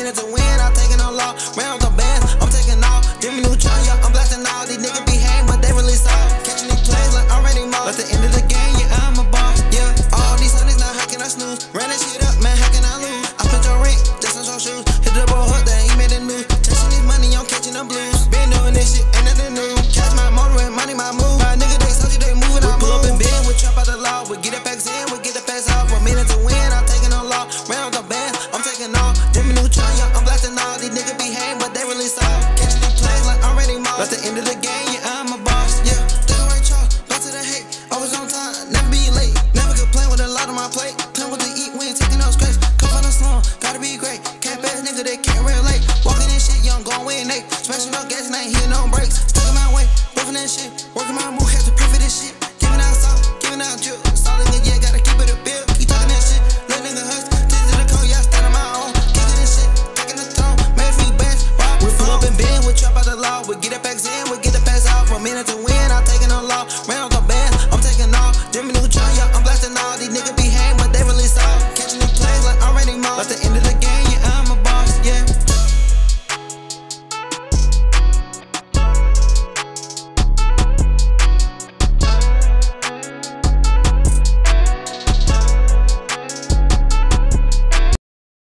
minute to win, I'm taking on law. Ran up the bands, I'm taking off. Give me new try, yeah, I'm blasting all. These niggas be hang, but they really soft. Catching these plays like I'm ready more. At the end of the game, yeah, I'm a boss. Yeah, all these honeys now, how can I snooze? Ran that shit up, man, how can I lose? I put your ring, just on some shoes. Hit the double hook, that he made the news. Touching this money, I'm catching the blues. Been doing this shit, ain't nothing new. Catch my motor and money, my move. My nigga, they told you they moving, I pull up in bed, we trap out the law. We get it packs in, we get the packs off. A minute to win, I'm taking on law. Ran up the band, I'm taking off. Give me new try, yeah, I'm blasting all. These niggas be hang, but they really soft. Catching these plays like I'm ready more. At the end of the game, yeah, I'm a boss. Yeah, do the right choice, back to the hate. Always on time, never be late. Never complain with a lot on my plate. Plan what to eat, we ain't taking no scratch. Come from the slum, gotta be great. Can't pass nigga, they can't relate. Walking in shit, young, going way Nate. Smashing up gas, and I ain't hitting no brakes. Stuck in my way, buffing that shit. Working my move, had to pay for this shit. Giving out sauce, giving out drip. Solid nigga, yeah, gotta keep it a bill. Keep talking that shit, let nigga hush. Take to the cone, yeah, I stand on my own. Kicking this shit, taking the throne. Made a few bands, we pull up and bend, we trap out the law. We get it packs in, we get the packs off. A minute to win, I'm taking on law.